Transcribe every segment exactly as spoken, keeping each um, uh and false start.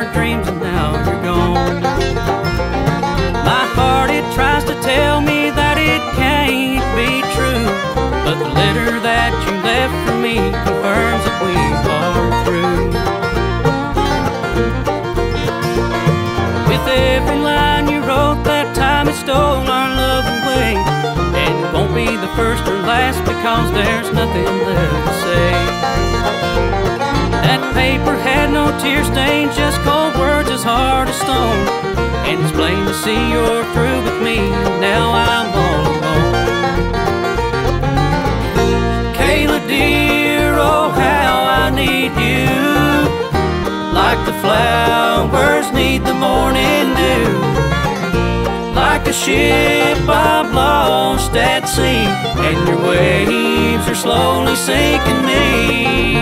dreams and now you're gone. My heart, it tries to tell me that it can't be true, but the letter that you left for me confirms that we are through. With every line you wrote that time, it stole our love away, and it won't be the first or last because there's nothing left to say. That paper had no tear stains, just cold words as hard as stone, and it's plain to see you're through with me, and now I'm all alone. Kayla dear, oh how I need you, like the flowers need the morning dew, like a ship I'm lost at sea, and your waves are slowly sinking me.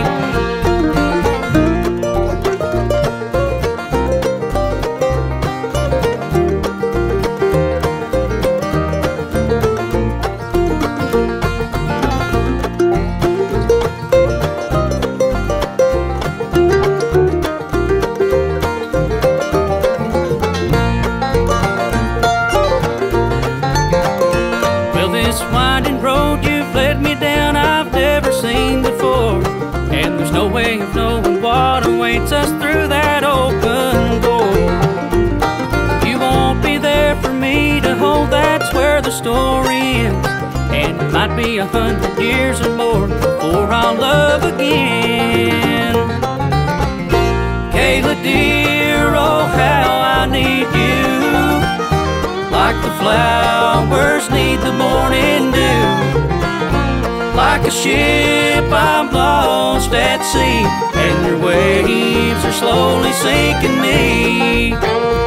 This winding road you've led me down, I've never seen before, and there's no way of knowing what awaits us through that open door. You won't be there for me to hold, that's where the story ends, and it might be a hundred years or more before I'll love again. Kayla dear, oh how I need you, like the flowers need the morning dew, like a ship I'm lost at sea, and your waves are slowly sinking me.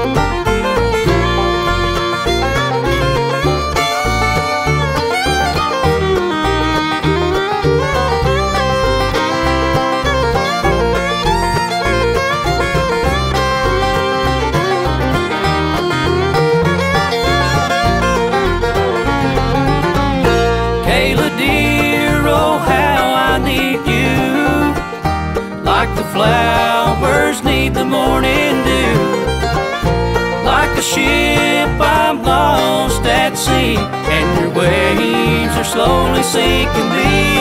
Kayla dear, oh how I need you, like the flowers need the morning dew, like a ship I'm lost at sea, and your waves are slowly sinking me.